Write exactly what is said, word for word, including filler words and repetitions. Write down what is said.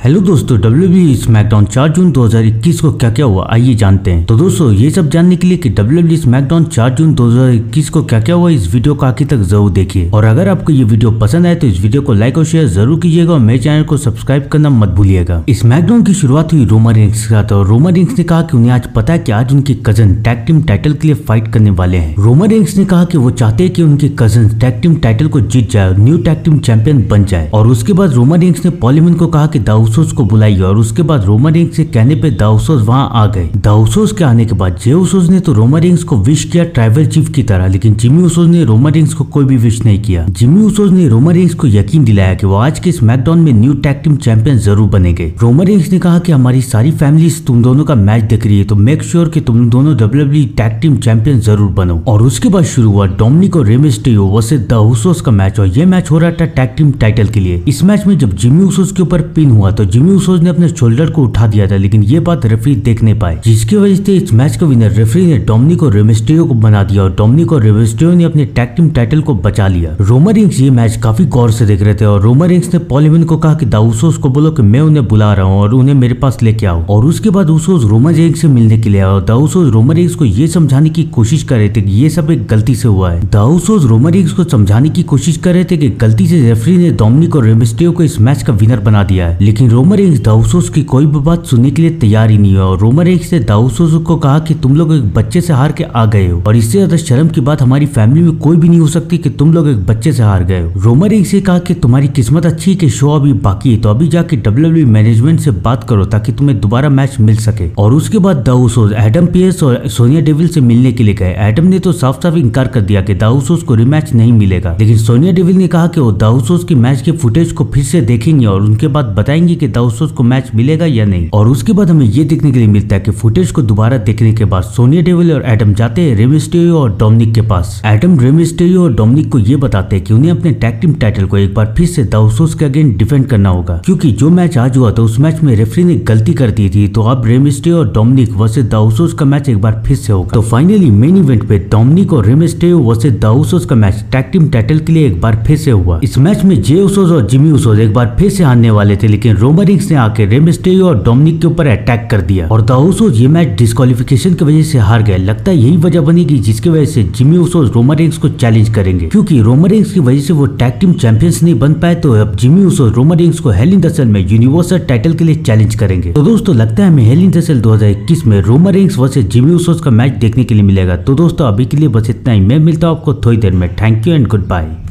Hello दोस्तों, WWE SmackDown चार जून दो हज़ार इक्कीस को क्या क्या हुआ आइए जानते हैं। तो दोस्तों ये सब जानने के लिए कि डब्ल्यूडब्ल्यूई स्मैकडाउन चार जून दो हज़ार इक्कीस को क्या क्या हुआ, इस वीडियो को आखिर तक जरूर देखिए। और अगर आपको ये वीडियो पसंद आए तो इस वीडियो को लाइक और शेयर जरूर कीजिएगा और मेरे चैनल को सब्सक्राइब करना मत भूलिएगा। स्मैकडाउन की शुरुआत हुई रोमन रेंस के साथ और रोमन रेंस ने कहा कि उन्हें आज पता है कि आज उनके कजन टैग टीम टाइटल के लिए फाइट करने वाले हैं। रोमन रेंस ने कहा कि वो चाहते हैं कि उनके कजन टैग टीम टाइटल को जीत जाए और न्यू टैग टीम चैंपियन बन जाए। और उसके बाद रोमन रेंस ने पॉल हेमन को कहा कि द उसोस को बुलाइए और उसके बाद रोमन रेंस के कहने पे द उसोस वहां आ गए। द उसोस के आने के बाद जे उसोस ने तो रोमन रेंस को विश किया ट्राइबल चीफ की तरह, लेकिन जिमी उसोस ने रोमन रेंस को कोई भी विश नहीं किया। जिमी उसोस ने रोमन रेंस को यकीन दिलाया कि वो आज के स्मैकडाउन में न्यू टैग टीम चैंपियन जरूर बनेंगे। रोमन रेंस ने कहा कि हमारी सारी फैमिली तुम दोनों का मैच देख रही है, तो मेक श्योर कि तुम दोनों डब्ल्यूडब्ल्यूई टैग टीम चैंपियन जरूर बनो। और उसके बाद शुरू हुआ डोमिनिक और Rey Mysterio versus the Usos का मैच और ये मैच हो रहा था टैग टीम टाइटल के लिए। इस मैच में जब जिमी उसोस के ऊपर पिन हुआ तो जिमी उसोस ने अपने शोल्डर को उठा दिया था, लेकिन ये बात रेफरी देख नहीं पाए, जिसकी वजह से इस मैच का विनर रेफरी ने डोमिनिक और रे मिस्टेरियो को बना दिया और डोमिनिक और रे मिस्टेरियो ने अपने टैग टीम टाइटल को बचा लिया। रोमन रेंस ये मैच काफी गौर से देख रहे थे और रोमन रेंस ने पॉल हेमन को कहा कि द उसोस को बोलो कि मैं उन्हें बुला रहा हूँ और उन्हें मेरे पास लेके आओ। और उसके बाद उसोस रोमन रेंस से मिलने के लिए आया और द उसोस रोमन रेंस को ये समझाने की कोशिश कर रहे थे कि ये सब एक गलती से हुआ है। द उसोस रोमन रेंस को समझाने की कोशिश कर रहे थे कि गलती से रेफरी ने डोमिनिक और रे मिस्टेरियो को इस मैच का विनर बना दिया है, लेकिन रोमन रेंस द उसोस की कोई भी बात सुनने के लिए तैयार ही नहीं हुआ। और रोमन रेंस ने द उसोस को कहा कि तुम लोग एक बच्चे से हार के आ गए हो और इससे ज्यादा शर्म की बात हमारी फैमिली में कोई भी नहीं हो सकती कि तुम लोग एक बच्चे से हार गए हो। रोमन रेंस ने कहा कि तुम्हारी किस्मत अच्छी है कि शो अभी बाकी है, तो अभी जाके डब्ल्यूडब्ल्यूई मैनेजमेंट से बात करो ताकि तुम्हें दोबारा मैच मिल सके। और उसके बाद द उसोस एडम पियर्स और सोनिया डेविल से मिलने के लिए गए। एडम ने तो साफ साफ इनकार कर दिया कि द उसोस को रिमैच नहीं मिलेगा, लेकिन सोनिया डेविल ने कहा कि वो द उसोस की मैच के फुटेज को फिर से देखेंगे और उनके बाद बताएंगे कि द उसोस को मैच मिलेगा या नहीं। और उसके बाद हमें ये देखने के लिए मिलता है कि फुटेज को दोबारा देखने के बाद सोनिया डेविल और एडम जाते हैं रे मिस्टेरियो और डोमिनिक के पास। एडम रे मिस्टेरियो और डोमिनिक को ये बताते हैं कि उन्हें अपने टैग टीम टाइटल को एक बार फिर से द उसोस के अगेंस्ट डिफेंड करना होगा, क्योंकि जो मैच आज हुआ था उस मैच में रेफरी ने गलती कर दी थी। तो अब रे मिस्टेरियो और डोमिनिक वर्सेस द उसोस का मैच एक बार फिर से होगा। तो फाइनली मेन इवेंट पे डोमिनिक और Rey Mysterio versus the Usos का मैच टैग टीम टाइटल के लिए एक बार फिर से हुआ। इस मैच में जे उसोस और जिमी उसोस एक बार फिर से हारने वाले थे, लेकिन रोमन रेंस ने आके रे मिस्टेरियो और डोमिनिक के ऊपर अटैक कर दिया और द उसोस ये मैच डिस्क्वालिफिकेशन की वजह से हार गए। लगता है यही वजह बनेगी जिसकी वजह से जिमी उसोस रोमन रेंस को चैलेंज करेंगे, क्योंकि रोमन रेंस की वजह से वो टैग टीम चैंपियंस नहीं बन पाए। तो अब जिमी उसोस रोमन रेंस को हेल इन द सेल में यूनिवर्सल टाइटल के लिए चैलेंज करेंगे। तो दोस्तों लगता है हमें हेल इन द सेल दो हज़ार इक्कीस में Roman Reigns versus Jimmy Usos का मैच देखने के लिए मिलेगा। तो दोस्तों अभी के लिए बस इतना ही, मैं मिलता हूँ आपको थोड़ी देर में। Thank you and good bye.